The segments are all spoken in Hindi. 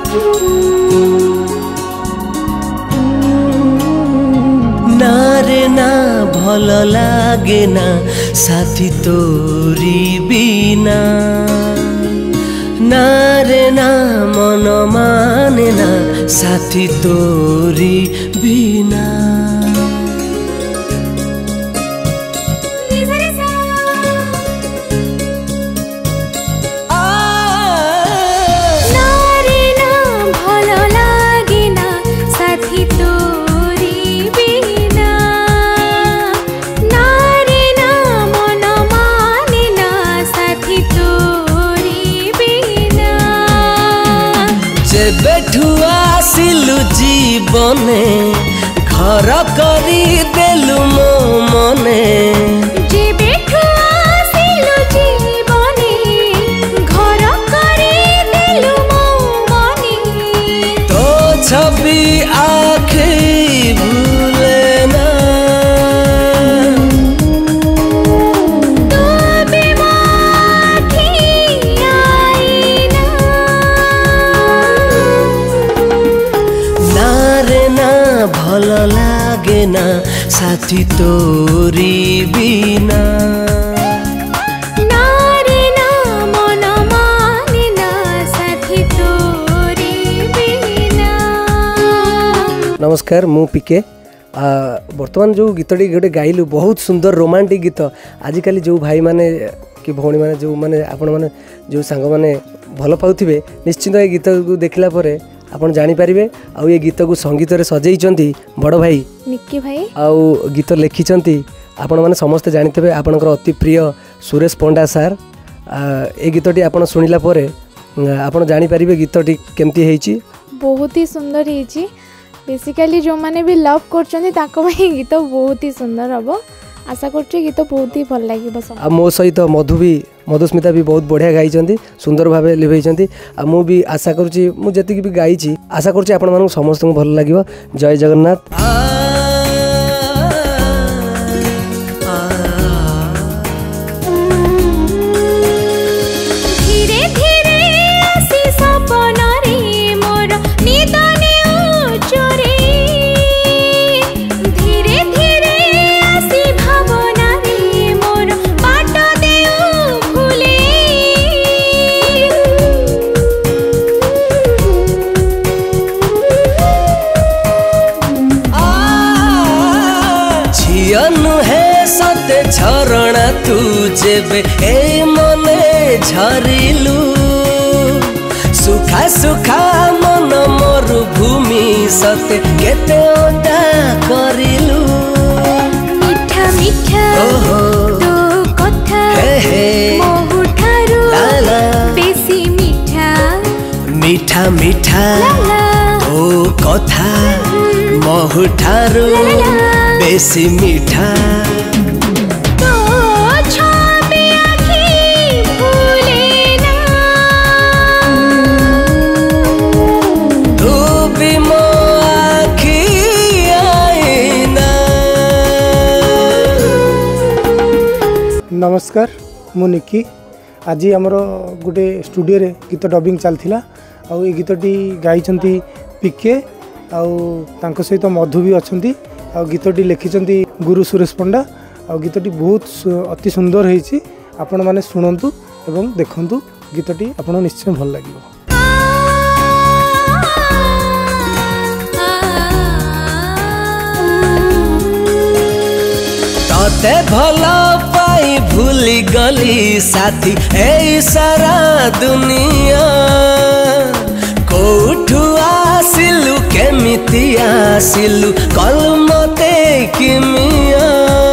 ना रे ना भल लागे ना साथी तोरी बिना ना रे ना मन माने ना साथी तोरी बिना बेठुआ सिलु जीवने घर करी देलु मो मने जे बेठुआ सिलु जीवने घर करी देलु मो मने तो छवि आँखी भूले ना भल लागे ना साथी तोरी बिना ना रे ना मन माने ना साथी तोरी बिना। नमस्कार मु पीके बर्तमान जो गीतटी गोटे गाइलु बहुत सुंदर रोमांटिक गीत आजिकल जो भाई माने कि भौणी माने जो माने आपण माने जो सांग माने भल पाउथिबे निश्चित ए गीत को देखला परे आपण जानी पारिबे आ ये गीत को संगीत रे सजेइचंती बड़ भाई निक्की भाई आ गीत लिखिचंती आपण माने समस्त जानिथिबे आपनकर अति प्रिय सुरेश पंडा सर ए गीतटी आपण सुनिला परे आपण जानी पारिबे गीतटी केमती हेची बहुत ही सुंदर हेची बेसिकली जो माने भी लव करचंती ताको भाई गीत बहुत ही सुंदर हबो आशा करछी गीत बहुत ही भल लागि बस आ मो सहित मधुस्मिता भी बहुत बढ़िया गाई सुंदर भाव लिभेई आ मु भी आशा करुँची मु जति भी गाई आशा करुँची आपण मानक समस्त को भल लागिवो। जय जगन्नाथ। झरणा तू जेबे ए मने झरिलु सुखा सुखा मन मरुभूमि सते केते ओदा करिलु मीठा मीठा तो कथा मोहुठारु बेसी मीठा मीठा मीठा तो कथा मोहुठारु बेसी मीठा नमस्कार मु निक्की आज आमर गोटे स्टूडियो रे गीत डबिंग चलता आ गीतटी गाई पीके आउ सहित मधु भी अच्छा गीतटी लिखिं गुरु सुरेश पंडा आ गीतटी बहुत अति सुंदर होती आपण मैंने शुणु एवं देखु गीतटी आपण निश्चय भल लगे। ते भल पाई भूली गली साथी ए सारा दुनिया कोठु आसिलु केमिति आसिलु कल मते किमिया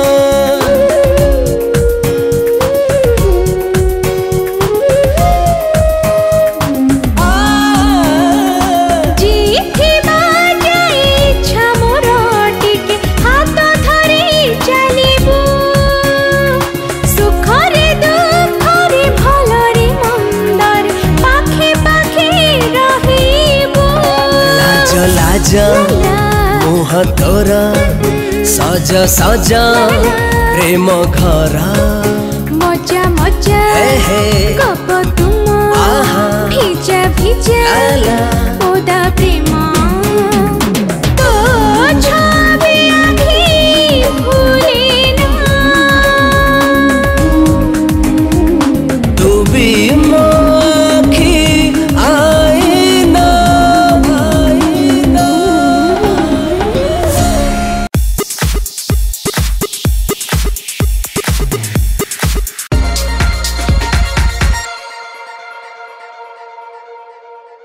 मुह तोर सज सज प्रेम घर मजा मजा